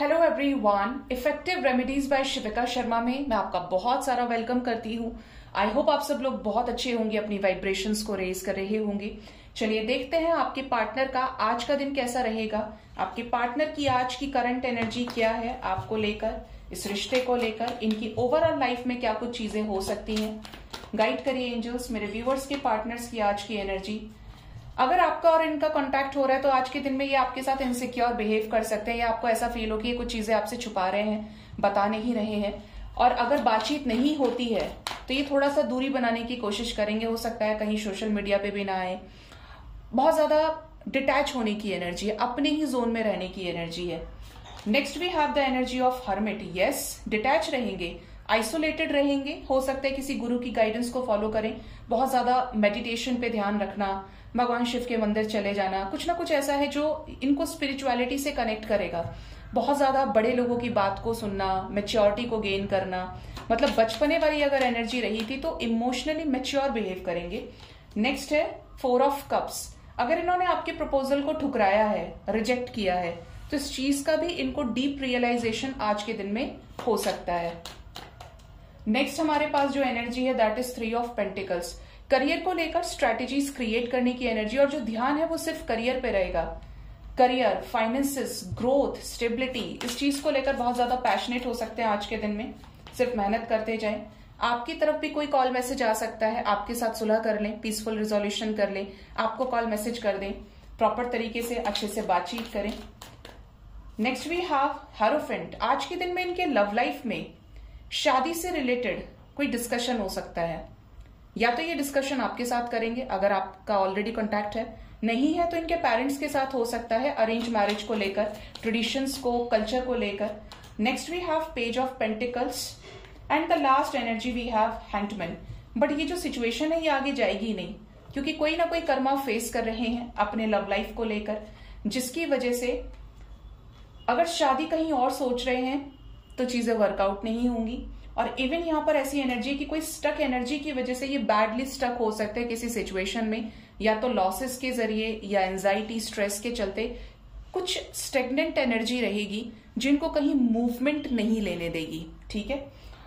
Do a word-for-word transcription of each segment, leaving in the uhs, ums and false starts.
Hello everyone, effective remedies by Shivika Sharma में मैं आपका बहुत सारा वेलकम करती हूँ। आई होप आप सब लोग बहुत अच्छे होंगे, अपनी वाइब्रेशंस को रेज कर रहे होंगे। चलिए देखते हैं आपके पार्टनर का आज का दिन कैसा रहेगा। आपके पार्टनर की आज की करंट एनर्जी क्या है आपको लेकर, इस रिश्ते को लेकर, इनकी ओवरऑल लाइफ में क्या कुछ चीजें हो सकती हैं। गाइड करिए एंजल्स मेरे व्यूवर्स के पार्टनर्स की आज की एनर्जी। अगर आपका और इनका कांटेक्ट हो रहा है तो आज के दिन में ये आपके साथ इनसिक्योर बिहेव कर सकते हैं या आपको ऐसा फील हो कि ये कुछ चीजें आपसे छुपा रहे हैं, बता नहीं रहे हैं। और अगर बातचीत नहीं होती है तो ये थोड़ा सा दूरी बनाने की कोशिश करेंगे। हो सकता है कहीं सोशल मीडिया पे भी ना आए। बहुत ज्यादा डिटैच होने की एनर्जी है, अपने ही जोन में रहने की एनर्जी है। Next we have the energy of hermit. Yes, detach रहेंगे, आइसोलेटेड रहेंगे। हो सकता है किसी गुरु की गाइडेंस को फॉलो करें, बहुत ज्यादा मेडिटेशन पे ध्यान रखना, भगवान शिव के मंदिर चले जाना, कुछ ना कुछ ऐसा है जो इनको स्पिरिचुअलिटी से कनेक्ट करेगा। बहुत ज्यादा बड़े लोगों की बात को सुनना, मेच्योरिटी को गेन करना, मतलब बचपने वाली अगर एनर्जी रही थी तो इमोशनली मेच्योर बिहेव करेंगे। नेक्स्ट है फोर ऑफ कप्स। अगर इन्होंने आपके प्रपोजल को ठुकराया है, रिजेक्ट किया है, तो इस चीज का भी इनको डीप रियलाइजेशन आज के दिन में हो सकता है। नेक्स्ट हमारे पास जो एनर्जी है that is three of pentacles. Career को लेकर स्ट्रेटेजीज क्रिएट करने की एनर्जी, और जो ध्यान है वो सिर्फ करियर पे रहेगा। करियर, फाइनेंसेस, ग्रोथ, स्टेबिलिटी, इस चीज को लेकर बहुत ज्यादा पैशनेट हो सकते हैं आज के दिन में। सिर्फ मेहनत करते जाएं। आपकी तरफ भी कोई कॉल मैसेज आ सकता है, आपके साथ सुलह कर लें, पीसफुल रिजोल्यूशन कर लें, आपको कॉल मैसेज कर दें, प्रॉपर तरीके से अच्छे से बातचीत करें। Next we have hierophant. आज के दिन में इनके लव लाइफ में शादी से रिलेटेड कोई डिस्कशन हो सकता है, या तो ये डिस्कशन आपके साथ करेंगे अगर आपका ऑलरेडी कॉन्टैक्ट है, नहीं है तो इनके पेरेंट्स के साथ हो सकता है, अरेंज मैरिज को लेकर, ट्रेडिशंस को, कल्चर को लेकर। Next we have page of pentacles and the last energy we have hangman. But ये जो सिचुएशन है ये आगे जाएगी नहीं, क्योंकि कोई ना कोई कर्मा फेस कर रहे हैं अपने लव लाइफ को लेकर, जिसकी वजह से अगर शादी कहीं और सोच रहे हैं तो चीजें वर्कआउट नहीं होंगी। और इवन यहां पर ऐसी एनर्जी की कोई स्टक एनर्जी की वजह से ये बैडली स्टक हो सकते हैं किसी सिचुएशन में, या तो लॉसेस के जरिए या एंजाइटी, स्ट्रेस के चलते कुछ स्टेगनेंट एनर्जी रहेगी जिनको कहीं मूवमेंट नहीं लेने देगी। ठीक है,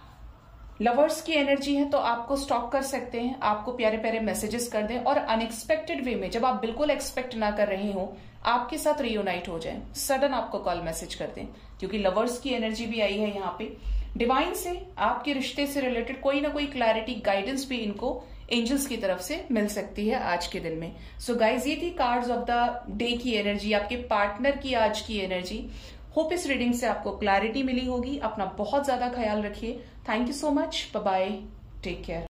लवर्स की एनर्जी है तो आपको स्टॉक कर सकते हैं, आपको प्यारे प्यारे मैसेजेस कर दें और अनएक्सपेक्टेड वे में, जब आप बिल्कुल एक्सपेक्ट ना कर रहे हो, आपके साथ रियूनाइट हो जाए, सडन आपको कॉल मैसेज कर दें, क्योंकि लवर्स की एनर्जी भी आई है यहाँ पे। डिवाइन से, आपके रिश्ते से रिलेटेड कोई ना कोई क्लैरिटी, गाइडेंस भी इनको एंजल्स की तरफ से मिल सकती है आज के दिन में। सो so गाइज, ये थी कार्ड्स ऑफ द डे की एनर्जी, आपके पार्टनर की आज की एनर्जी। होप इस रीडिंग से आपको क्लैरिटी मिली होगी। अपना बहुत ज्यादा ख्याल रखिए। Thank you so much, bye bye, take care.